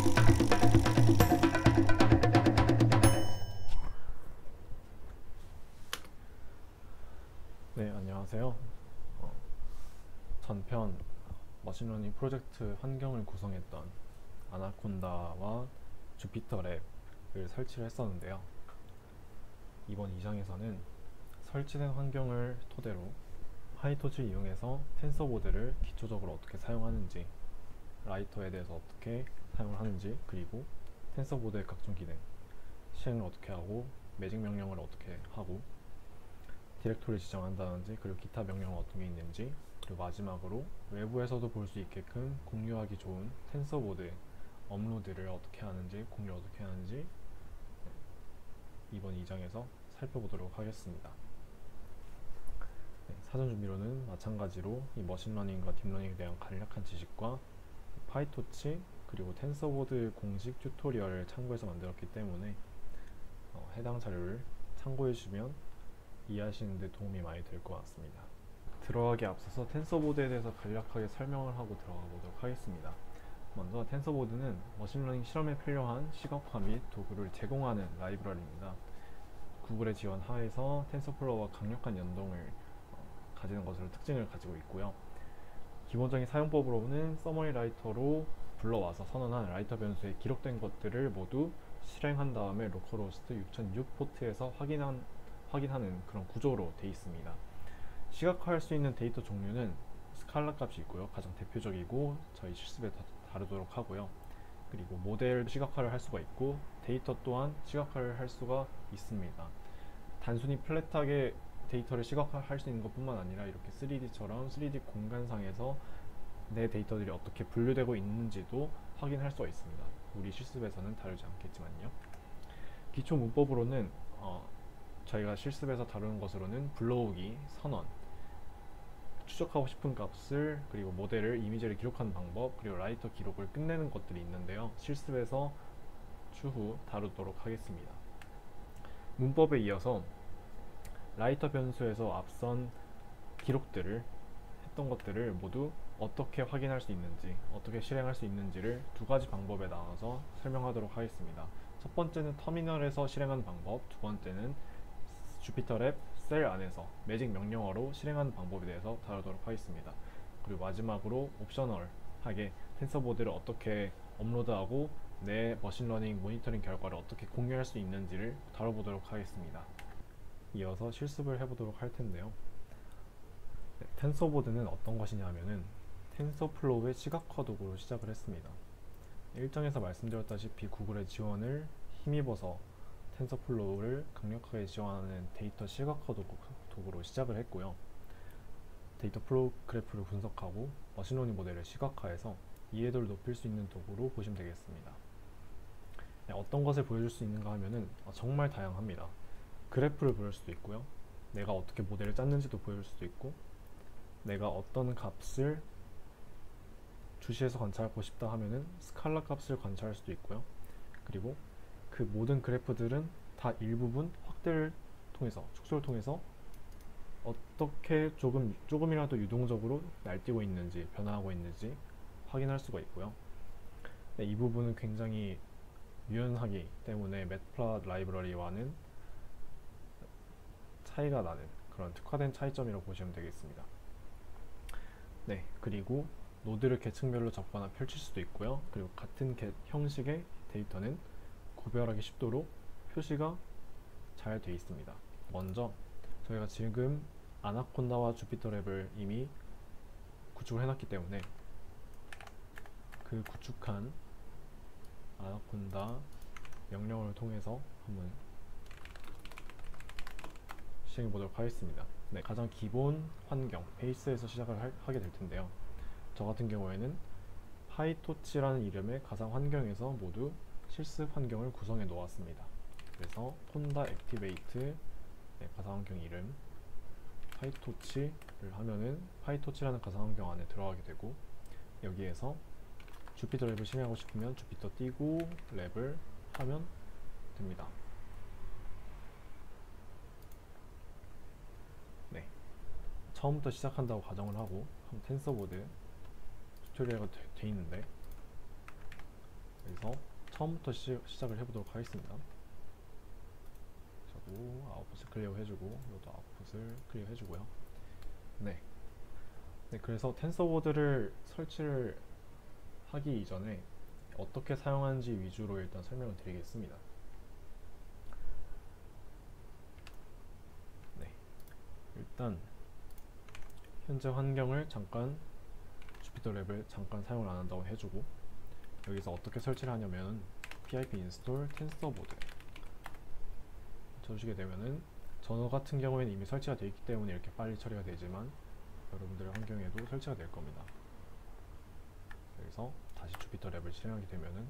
네, 안녕하세요. 전편 머신러닝 프로젝트 환경을 구성했던 아나콘다와 주피터 랩을 설치를 했었는데요. 이번 2장에서는 설치된 환경을 토대로 파이토치를 이용해서 텐서보드를 기초적으로 어떻게 사용하는지, 라이터에 대해서 어떻게 사용을 하는지, 그리고 텐서보드의 각종 기능, 실행을 어떻게 하고, 매직 명령을 어떻게 하고, 디렉토리를 지정한다든지, 그리고 기타 명령은 어떤 게 있는지, 그리고 마지막으로 외부에서도 볼 수 있게끔 공유하기 좋은 텐서보드 업로드를 어떻게 하는지, 공유를 어떻게 하는지 이번 2장에서 살펴보도록 하겠습니다. 사전 준비로는 마찬가지로 이 머신러닝과 딥러닝에 대한 간략한 지식과 파이토치 그리고 텐서보드 공식 튜토리얼을 참고해서 만들었기 때문에 해당 자료를 참고해 주시면 이해하시는 데 도움이 많이 될 것 같습니다. 들어가기 앞서서 텐서보드에 대해서 간략하게 설명을 하고 들어가 보도록 하겠습니다. 먼저 텐서보드는 머신러닝 실험에 필요한 시각화 및 도구를 제공하는 라이브러리입니다. 구글의 지원 하에서 텐서플로우와 강력한 연동을 가지는 것으로 특징을 가지고 있고요. 기본적인 사용법으로는 서머리 라이터로 불러와서 선언한 라이터 변수에 기록된 것들을 모두 실행한 다음에 로컬호스트 6006 포트에서 확인하는 그런 구조로 되어 있습니다. 시각화할 수 있는 데이터 종류는 스칼라 값이 있고요. 가장 대표적이고 저희 실습에 다루도록 하고요. 그리고 모델 시각화를 할 수가 있고 데이터 또한 시각화를 할 수가 있습니다. 단순히 플랫하게 데이터를 시각화할 수 있는 것뿐만 아니라 이렇게 3D처럼 3D 공간상에서 내 데이터들이 어떻게 분류되고 있는지도 확인할 수가 있습니다. 우리 실습에서는 다루지 않겠지만요. 기초 문법으로는 저희가 실습에서 다루는 것으로는 불러오기, 선언, 추적하고 싶은 값을, 그리고 모델을, 이미지를 기록하는 방법, 그리고 라이터 기록을 끝내는 것들이 있는데요. 실습에서 추후 다루도록 하겠습니다. 문법에 이어서 라이터 변수에서 앞선 기록들을 했던 것들을 모두 어떻게 확인할 수 있는지, 어떻게 실행할 수 있는지를 두 가지 방법에 나눠서 설명하도록 하겠습니다. 첫 번째는 터미널에서 실행하는 방법, 두 번째는 주피터 랩 셀 안에서 매직 명령어로 실행하는 방법에 대해서 다루도록 하겠습니다. 그리고 마지막으로 옵셔널하게 텐서보드를 어떻게 업로드하고 내 머신러닝 모니터링 결과를 어떻게 공유할 수 있는지를 다뤄보도록 하겠습니다. 이어서 실습을 해보도록 할 텐데요. 텐서보드는 어떤 것이냐면은 텐서플로우의 시각화 도구로 시작을 했습니다. 일정에서 말씀드렸다시피 구글의 지원을 힘입어서 텐서플로우를 강력하게 지원하는 데이터 시각화 도구로 시작을 했고요. 데이터 플로우 그래프를 분석하고 머신러닝 모델을 시각화해서 이해도를 높일 수 있는 도구로 보시면 되겠습니다. 어떤 것을 보여줄 수 있는가 하면은 정말 다양합니다. 그래프를 보여줄 수도 있고요. 내가 어떻게 모델을 짰는지도 보여줄 수도 있고, 내가 어떤 값을 주시해서 관찰하고 싶다 하면은 스칼라 값을 관찰할 수도 있고요. 그리고 그 모든 그래프들은 다 일부분 확대를 통해서, 축소를 통해서 어떻게 조금이라도 유동적으로 날뛰고 있는지, 변화하고 있는지 확인할 수가 있고요. 이 부분은 굉장히 유연하기 때문에 매트플롯 라이브러리와는 차이가 나는 그런 특화된 차이점이라고 보시면 되겠습니다. 네, 그리고 노드를 계층별로 적거나 펼칠 수도 있고요. 그리고 같은 형식의 데이터는 구별하기 쉽도록 표시가 잘 되어 있습니다. 먼저 저희가 지금 아나콘다와 주피터 랩을 이미 구축을 해놨기 때문에 그 구축한 아나콘다 명령어를 통해서 한번 시행해 보도록 하겠습니다. 네, 가장 기본 환경 베이스에서 시작을 하게 될 텐데요. 저 같은 경우에는 파이토치라는 이름의 가상 환경에서 모두 실습 환경을 구성해 놓았습니다. 그래서 콘다 액티베이트 가상 환경 이름 파이토치를 하면은 파이토치라는 가상 환경 안에 들어가게 되고, 여기에서 주피터 랩을 실행하고 싶으면 주피터 띄고 랩을 하면 됩니다. 네, 처음부터 시작한다고 가정을 하고 텐서보드 튜토리얼가 돼 있는데, 그래서 처음부터 시작을 해보도록 하겠습니다. 저도 아웃풋을 클리어 해주고 이것도 아웃풋을 클리어 해주고요. 네. 그래서 텐서보드를 설치를 하기 이전에 어떻게 사용하는지 위주로 일단 설명을 드리겠습니다. 네. 일단 현재 환경을 잠깐 주피터랩을 잠깐 사용을 안 한다고 해주고, 여기서 어떻게 설치를 하냐면 pip install tensorboard 쳐주시게 되면은, 저 같은 경우에는 이미 설치가 되어 있기 때문에 이렇게 빨리 처리가 되지만 여러분들의 환경에도 설치가 될 겁니다. 여기서 다시 주피터 랩을 실행하게 되면은,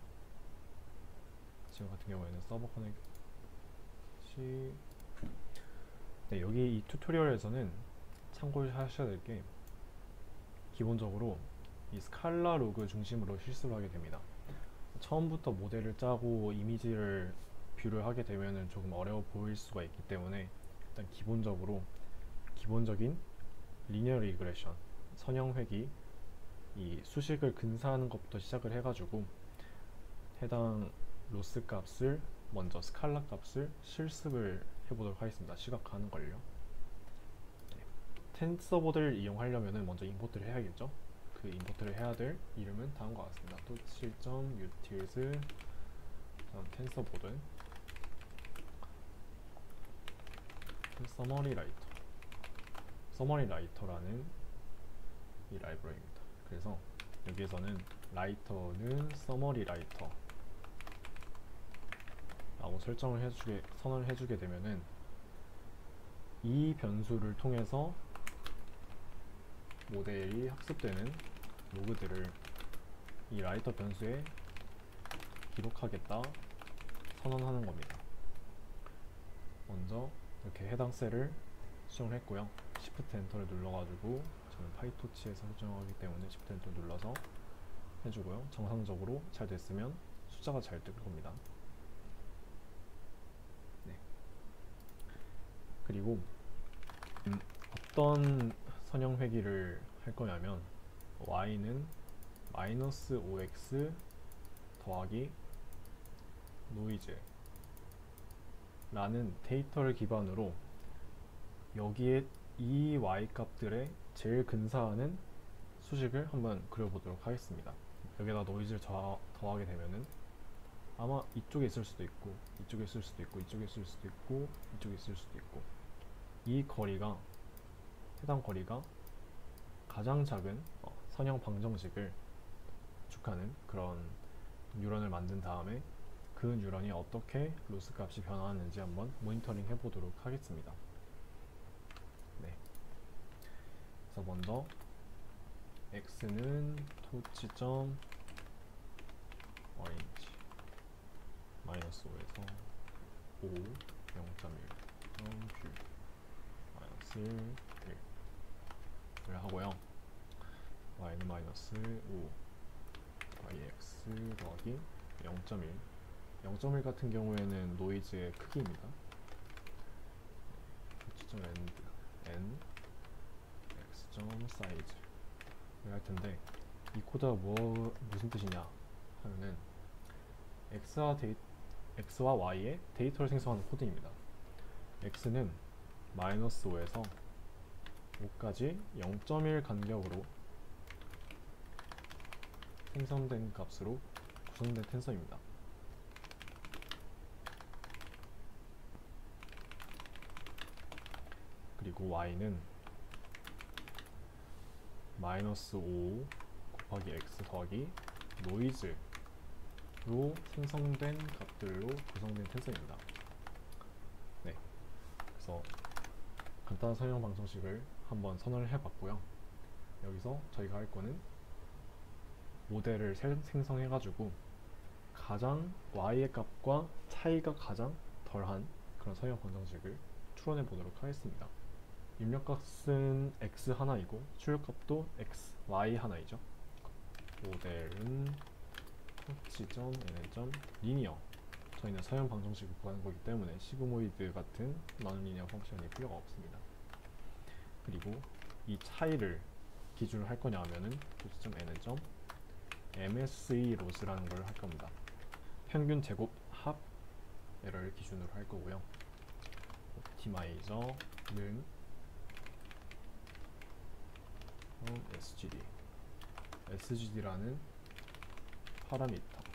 지금 같은 경우에는 서버 커넥시, 네, 여기 이 튜토리얼에서는 참고하셔야 될 게, 기본적으로 이 스칼라 로그 중심으로 실수를 하게 됩니다. 처음부터 모델을 짜고 이미지를 뷰를 하게 되면은 조금 어려워 보일 수가 있기 때문에, 일단 기본적인 리니어 리그레션, 선형 회귀, 이 수식을 근사하는 것부터 시작을 해가지고 해당 로스 값을 먼저 스칼라 값을 실습을 해보도록 하겠습니다. 시각화하는 걸요. 네. 텐서보드를 이용하려면 먼저 임포트를 해야겠죠. 그 임포트를 해야 될 이름은 다음과 같습니다. 또 실점.utils 텐서보드 서머리 라이터라는 이 라이브러리입니다. 그래서 여기에서는 라이터는 서머리 라이터 라고 선언을 해주게 되면은, 이 변수를 통해서 모델이 학습되는 로그들을 이 라이터 변수에 기록하겠다 선언하는 겁니다. 먼저 이렇게 해당 셀을 수정을 했고요. Shift 엔터를 눌러가지고, 저는 파이토치에서 설정하기 때문에 Shift 엔터 눌러서 해주고요. 정상적으로 잘 됐으면 숫자가 잘 뜰 겁니다. 네. 그리고 어떤 선형 회귀를 할 거냐면, y는 -5x 더하기 노이즈 라는 데이터를 기반으로 여기에 이 y 값들의 제일 근사하는 수식을 한번 그려보도록 하겠습니다. 여기다 노이즈를 더하게 되면은 아마 이쪽에 있을 수도 있고, 이쪽에 있을 수도 있고, 이쪽에 있을 수도 있고, 이쪽에 있을 수도 있고, 이 거리가, 해당 거리가 가장 작은 선형 방정식을 구축하는 그런 뉴런을 만든 다음에, 그 뉴런이 어떻게 로스 값이 변화하는지 한번 모니터링 해보도록 하겠습니다. 네. 그래서 먼저 x는 토치.orange -5에서 5 0.1 -1을 하고요. y는 -5 yx 더하기 0.1 0.1 같은 경우에는 노이즈의 크기입니다. 토치.end n x.size 를 할 텐데, 이 코드가 무슨 뜻이냐 하면은 x와 y의 데이터를 생성하는 코드입니다. x는 -5에서 5까지 0.1 간격으로 생성된 값으로 구성된 텐서입니다. 그리고 y는 -5 곱하기 x 더하기 노이즈로 생성된 값들로 구성된 텐서입니다. 네, 그래서 간단한 선형 방정식을 한번 선언을 해봤고요. 여기서 저희가 할 거는 모델을 생성해가지고 가장 y의 값과 차이가 가장 덜한 그런 선형 방정식을 추론해 보도록 하겠습니다. 입력값은 x 하나이고 출력값도 x, y 하나이죠. 모델은 토치.nn.linear, 저희는 서형 방정식을 구하는 거기 때문에 시그모이드 같은 non-linear 펑션이 필요가 없습니다. 그리고 이 차이를 기준으로 할 거냐 하면은 토치.nn.m MSE 로스라는 걸 할 겁니다. 평균 제곱 합을 기준으로 할 거고요. 옵티마이저는 SGD라는 파라미터를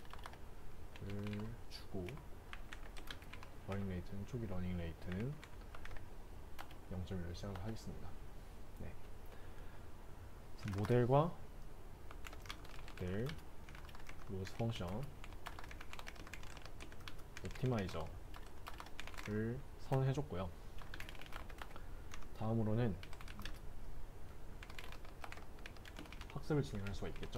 주고 러닝 레이트는 초기 러닝 레이트는 0.1로 시작을 하겠습니다. 네. 모델과 모델 로스 펑션 옵티마이저를 선언해줬고요. 다음으로는 학습을 진행할 수가 있겠죠.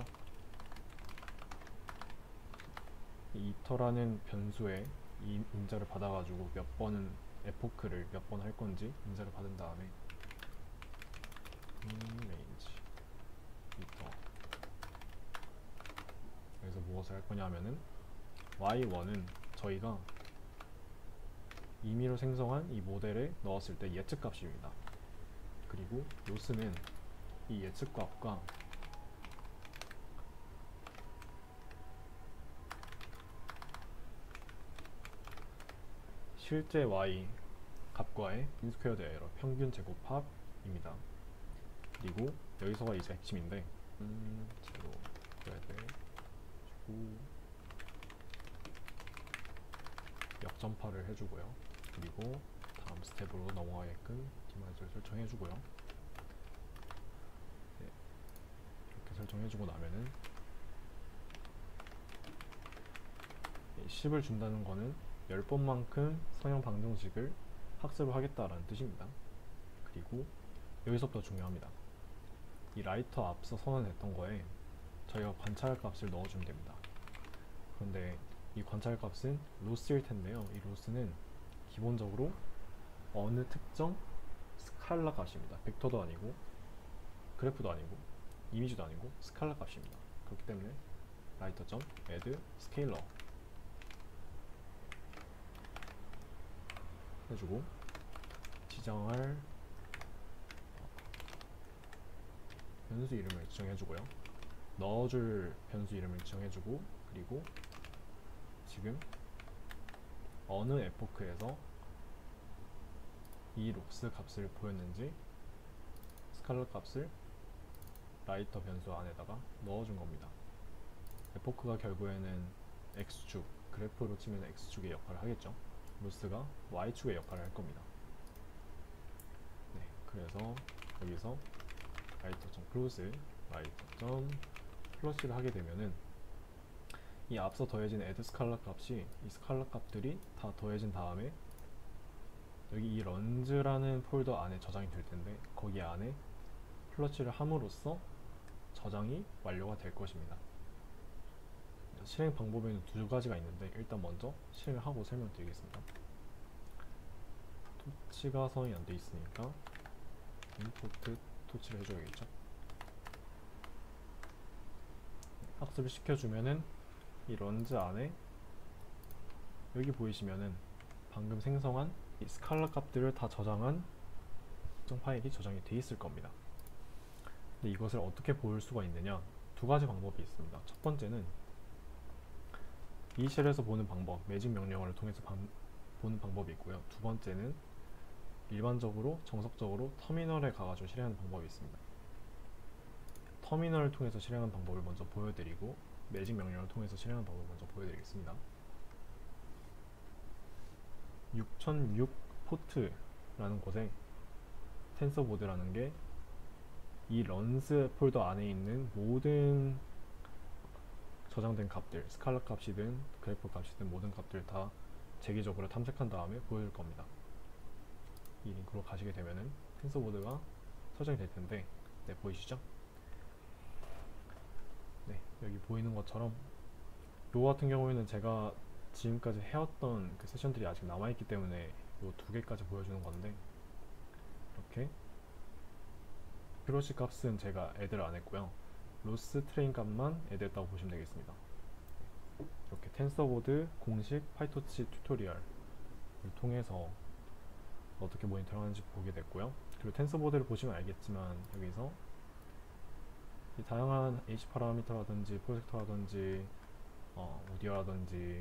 이 이터라는 변수에 이 인자를 받아가지고 몇 번은 에포크를 몇 번 할 건지 인자를 받은 다음에 range 이터 여기서 무엇을 할 거냐 하면은 y1은 저희가 임의로 생성한 이 모델에 넣었을 때 예측 값입니다. 그리고 로스는 이 예측 값과 실제 y 값과의 인스퀘어드 에러 평균 제곱합입니다. 그리고 여기서가 이제 핵심인데 제로 브레드 주고 역전파를 해주고요. 그리고 다음 스텝으로 넘어가게끔 옵티마이저를 설정해주고요. 네, 이렇게 설정해주고 나면은 10을 준다는 거는 10번만큼 성형 방정식을 학습을 하겠다라는 뜻입니다. 그리고 여기서부터 중요합니다. 이 라이터 앞서 선언했던 거에 저희가 관찰 값을 넣어주면 됩니다. 그런데 이 관찰 값은 로스일 텐데요. 이 로스는 기본적으로 어느 특정 스칼라 값입니다. 벡터도 아니고 그래프도 아니고 이미지도 아니고 스칼라 값입니다. 그렇기 때문에 writer.add scalar 해주고 지정할 변수 이름을 지정해주고요. 넣어줄 변수 이름을 지정해주고 그리고 지금 어느 에포크에서 이 록스 값을 보였는지 스칼라 값을 라이터 변수 안에다가 넣어준 겁니다. 에포크가 결국에는 x축, 그래프로 치면 x축의 역할을 하겠죠. 로스가 y축의 역할을 할 겁니다. 네, 그래서 여기서 writer.close, writer.플러시를 하게 되면은 이 앞서 더해진 add 스칼라 값이 이 스칼라 값들이 다 더해진 다음에 여기 이 runs라는 폴더 안에 저장이 될 텐데 거기 안에 플러시를 함으로써 저장이 완료가 될 것입니다. 실행 방법에는 두 가지가 있는데 일단 먼저 실행을 하고 설명드리겠습니다. 토치가 선이 안 돼 있으니까 임포트 토치를 해줘야겠죠. 학습을 시켜주면은 이 runs 안에 여기 보이시면은 방금 생성한 이 스칼라 값들을 다 저장한 특정 파일이 저장이 돼 있을 겁니다. 근데 이것을 어떻게 볼 수가 있느냐? 두 가지 방법이 있습니다. 첫 번째는 이 쉘에서 보는 방법, 매직 명령어를 통해서 보는 방법이 있고요. 두 번째는 일반적으로 정석적으로 터미널에 가가지고 실행하는 방법이 있습니다. 터미널을 통해서 실행하는 방법을 먼저 보여드리고 매직 명령을 통해서 실행하는 방법을 먼저 보여드리겠습니다. 6006 포트라는 곳에 텐서보드라는 게 이 runs 폴더 안에 있는 모든 저장된 값들, 스칼라 값이든 그래프 값이든 모든 값들 다 재기적으로 탐색한 다음에 보여줄 겁니다. 이 링크로 가시게 되면은 텐서보드가 설정이 될 텐데, 네, 보이시죠? 네, 여기 보이는 것처럼 요 같은 경우에는 제가 지금까지 해왔던 그 세션들이 아직 남아있기 때문에 요 두 개까지 보여주는 건데, 이렇게 플러시 값은 제가 add를 안 했고요. 로스 트레인 값만 add 했다고 보시면 되겠습니다. 이렇게 텐서보드 공식 파이토치 튜토리얼을 통해서 어떻게 모니터링 하는지 보게 됐고요. 그리고 텐서보드를 보시면 알겠지만 여기서 이 다양한 H 파라미터라든지 프로젝터라든지 오디오라든지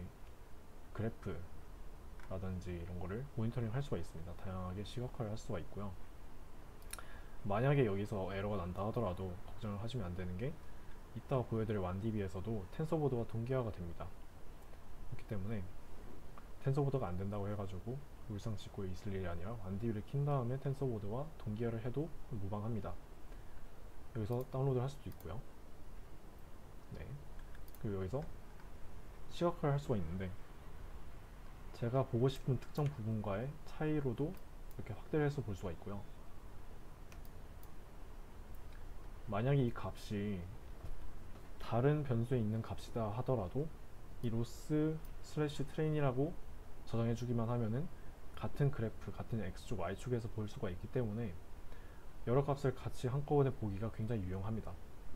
그래프라든지 이런 거를 모니터링 할 수가 있습니다. 다양하게 시각화를 할 수가 있고요. 만약에 여기서 에러가 난다 하더라도 걱정을 하시면 안 되는 게, 이따가 보여드릴 완디비에서도 텐서보드와 동기화가 됩니다. 그렇기 때문에 텐서보드가 안 된다고 해가지고 울상 씻고 있을 일이 아니라 완디비를 킨 다음에 텐서보드와 동기화를 해도 무방합니다. 여기서 다운로드를 할 수도 있고요. 네. 그리고 여기서 시각화를 할 수가 있는데, 제가 보고 싶은 특정 부분과의 차이로도 이렇게 확대를 해서 볼 수가 있고요. 만약에 이 값이 다른 변수에 있는 값이다 하더라도 이 로스 슬래시 트레인이라고 저장해 주기만 하면은 같은 그래프, 같은 x축, y축에서 볼 수가 있기 때문에 여러 값을 같이 한꺼번에 보기가 굉장히 유용합니다.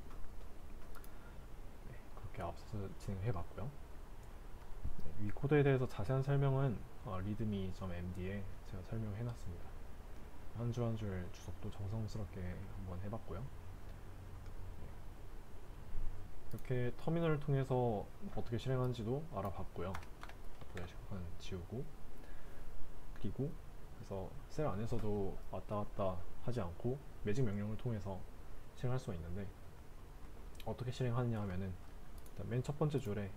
네, 그렇게 앞서서 진행해 봤고요. 네, 이 코드에 대해서 자세한 설명은 readme.md에 제가 설명해 놨습니다. 한 줄 한 줄 주석도 정성스럽게 한번 해봤고요. 이렇게 터미널을 통해서 어떻게 실행하는지도 알아봤고요. 시간은 지우고, 그리고 그래서 셀 안에서도 왔다 갔다 하지 않고 매직 명령을 통해서 실행할 수가 있는데, 어떻게 실행하느냐 하면은 맨 첫 번째 줄에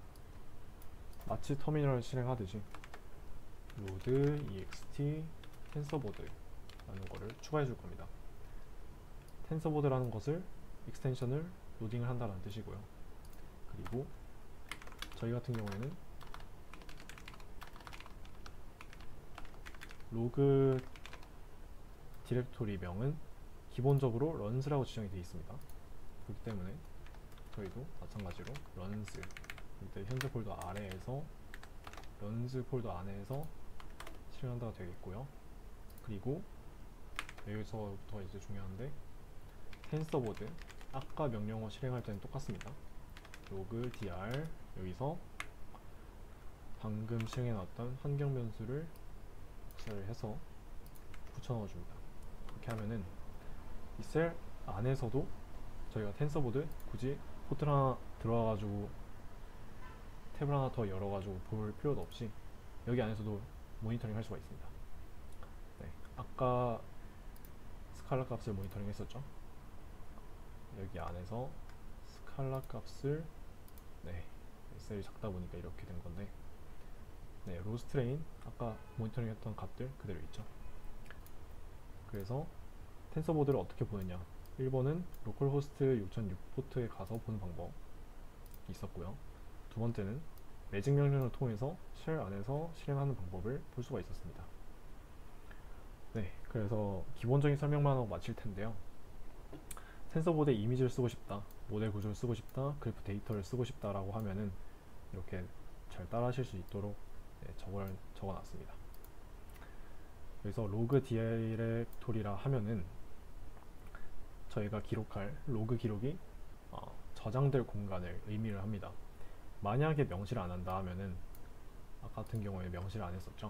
마치 터미널을 실행하듯이 load ext 텐서보드 라는 거를 추가해 줄 겁니다. 텐서보드라는 것을 익스텐션을 로딩을 한다는 뜻이고요. 그리고 저희 같은 경우에는 로그 디렉토리 명은 기본적으로 runs라고 지정이 되어 있습니다. 그렇기 때문에 저희도 마찬가지로 runs, 이때 현재 폴더 아래에서 runs 폴더 안에서 실행한다가 되겠고요. 그리고 여기서부터 이제 중요한데, 텐서보드 아까 명령어 실행할 때는 똑같습니다. log dir, 여기서 방금 실행해 놨던 환경 변수를 복사를 해서 붙여 넣어 줍니다. 그렇게 하면은 이 셀 안에서도 저희가 텐서보드 굳이 포트를 하나 들어와가지고 탭을 하나 더 열어가지고 볼 필요도 없이 여기 안에서도 모니터링 할 수가 있습니다. 네, 아까 스칼라 값을 모니터링 했었죠. 여기 안에서 스칼라 값을, 네, 셀이 작다 보니까 이렇게 된 건데, 네, 로스트레인 아까 모니터링 했던 값들 그대로 있죠. 그래서 텐서보드를 어떻게 보느냐, 1번은 로컬호스트 6006 포트에 가서 보는 방법이 있었고요. 두 번째는 매직 명령을 통해서 쉘 안에서 실행하는 방법을 볼 수가 있었습니다. 네, 그래서 기본적인 설명만 하고 마칠 텐데요. 텐서보드에 이미지를 쓰고 싶다, 모델 구조를 쓰고 싶다, 그래프 데이터를 쓰고 싶다 라고 하면은 이렇게 잘 따라 하실 수 있도록 적어놨습니다. 그래서 로그 디렉토리라 하면은 저희가 기록할 로그 기록이 저장될 공간을 의미를 합니다. 만약에 명시를 안 한다 하면은 아까 같은 경우에 명시를 안 했었죠.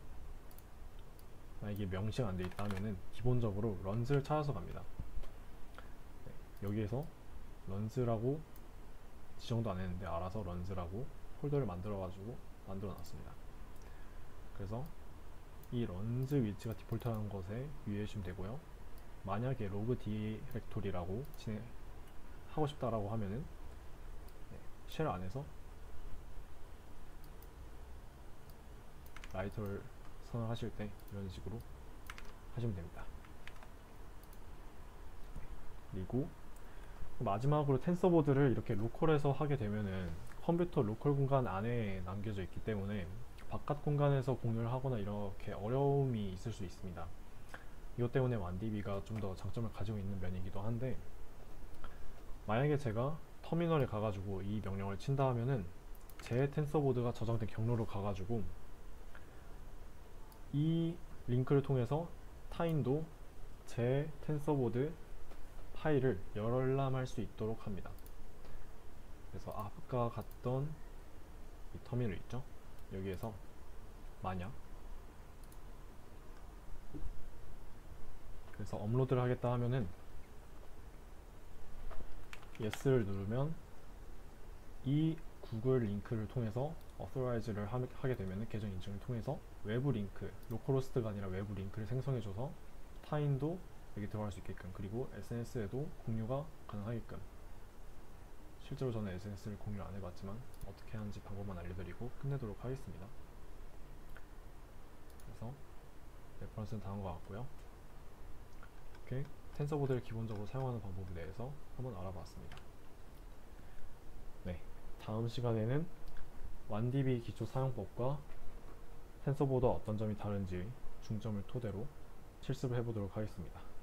만약에 명시가 안 돼 있다 하면은 기본적으로 runs를 찾아서 갑니다. 네, 여기에서 runs라고 지정도 안 했는데 알아서 runs라고 폴더를 만들어 놨습니다. 그래서 이 runs 위치가 디폴트라는 것에 유의해 주시면 되고요. 만약에 로그 디렉토리라고 하고 싶다라고 하면은 쉘 안에서 라이터를 선언하실 때 이런 식으로 하시면 됩니다. 그리고 마지막으로 텐서보드를 이렇게 로컬에서 하게 되면은 컴퓨터 로컬 공간 안에 남겨져 있기 때문에 바깥 공간에서 공유를 하거나 이렇게 어려움이 있을 수 있습니다. 이것 때문에 완디비가 좀 더 장점을 가지고 있는 면이기도 한데, 만약에 제가 터미널에 가가지고 이 명령을 친다 하면은 제 텐서보드가 저장된 경로로 가가지고 이 링크를 통해서 타인도 제 텐서보드 파일을 열람할 수 있도록 합니다. 그래서 아까 갔던 이 터미널 있죠? 여기에서 만약 그래서 업로드를 하겠다 하면은 yes를 누르면 이 구글 링크를 통해서 authorize를 하게 되면 계정 인증을 통해서 외부 링크, 로컬호스트가 아니라 외부 링크를 생성해줘서 타인도 여기 들어갈 수 있게끔, 그리고 SNS에도 공유가 가능하게끔. 실제로 저는 SNS를 공유를 안 해봤지만 어떻게 하는지 방법만 알려드리고 끝내도록 하겠습니다. 그래서 레퍼런스는 다 한 것 같고요. 이렇게 텐서보드를 기본적으로 사용하는 방법에 대해서 한번 알아봤습니다. 네, 다음 시간에는 완DB 기초 사용법과 텐서보드와 어떤 점이 다른지 중점을 토대로 실습을 해보도록 하겠습니다.